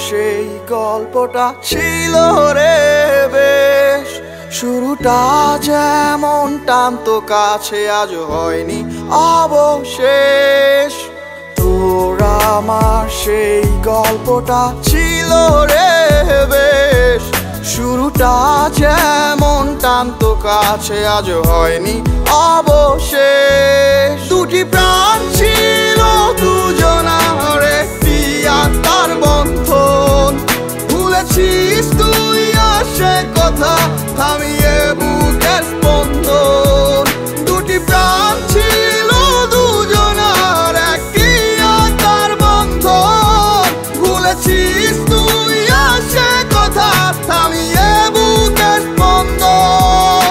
সেই গল্পটা ছিল রে বেশ, শুরুটা যেমন টানতো কাছে আজ হয়নি অবশেষ। তোর আমার সেই গল্পটা ছিল রে বেশ, শুরুটা যেমন টানতো কাছে আজ হয়নি অবশেষ। দুটি প্রাণ ছিল দুজনার একটি আত্মার বন্ধন, ভুলেছিস তুই আর সে কথা থামিয়ে বুকের স্পন্দন। দুটি প্রাণ ছিল দুজনার একটি আত্মার বন্ধন, ভুলেছিস তুই আর সে কথা থামিয়ে বুকের স্পন্দন।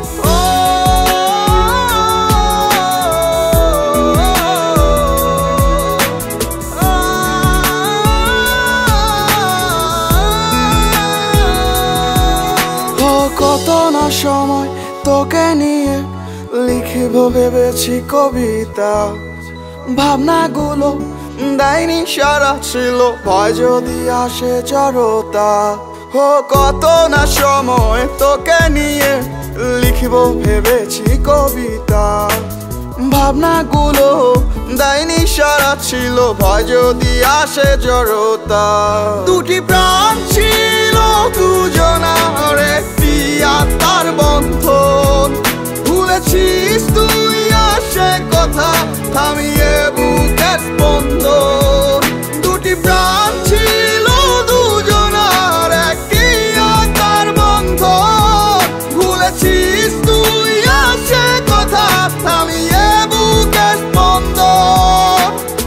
কত না সময় তোকে নিয়ে লিখিব ভেবেছি কবিতা, ভাবনাগুলো দেয়নি সারা ছিল ভয় যদি আসে জড়তা। কত না সময় তোকে নিয়ে লিখিব ভেবেছি কবিতা, ভাবনাগুলো দেয়নি সারা ছিল ভয় যদি আসে জড়তা। দুটি প্রাণ ছিল দুজনার একটি আত্মার বন্ধন, ভুলেছিস তুই আর সে কথা থামিয়ে বুকের স্পন্দন। দুটি প্রাণ ছিল দুজনার একটি আত্মার বন্ধন, ভুলেছিস তুই আর সে কথা থামিয়ে বুকের স্পন্দন।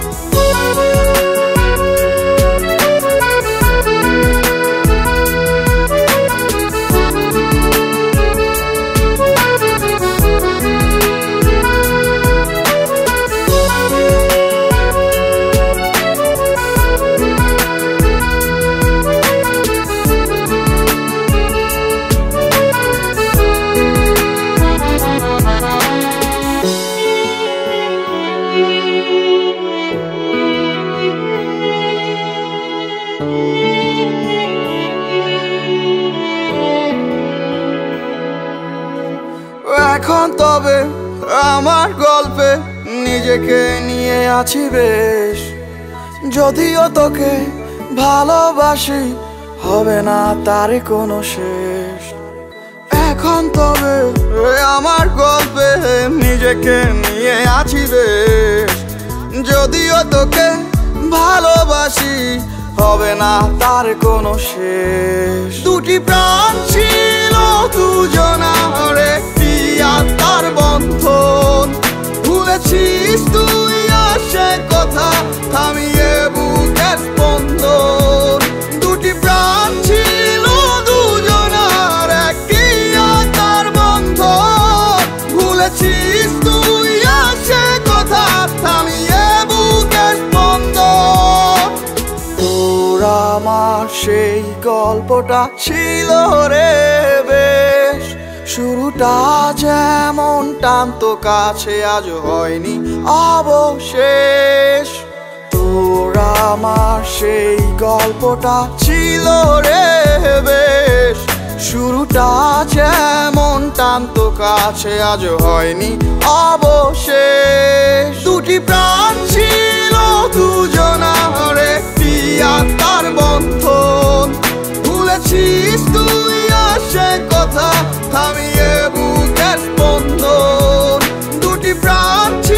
এখন তবে আমার গল্পে নিজেকে নিয়ে আছি বেশ, যদিও তোকে ভালোবাসি হবে না তার কোনো শেষ। এখন তবে আমার গল্পে নিজেকে নিয়ে আছি বেশ, যদিও তোকে ভালোবাসি হবে না তার কোনো শেষ। দুটি প্রাণ ছিল দুজনার একটি আত্মার বন্ধন, ভুলেছিস তুই আর সে কথা থামিয়ে বুকের স্পন্দন। দুটি প্রাণ ছিল দুজনার একটি আত্মার বন্ধন, ভুলেছিস তুই আর সে কথা থামিয়ে বুকের স্পন্দন। তোর আমার সেই গল্পটা ছিল রে বেশ, শুরুটা যেমন টানতো কাছে আজ হয়নি অবশেষ। তোর আমার সেই গল্পটা ছিল রে বেশ, শুরুটা যেমন টানতো কাছে আজ হয়নি অবশেষ। দুটি প্রাণ ছিল দুজনার একটি আত্মার বন্ধন, ভুলেছিস তুই আর সে কথা থামিয়ে বুকের স্পন্দন। দুটি প্রাণ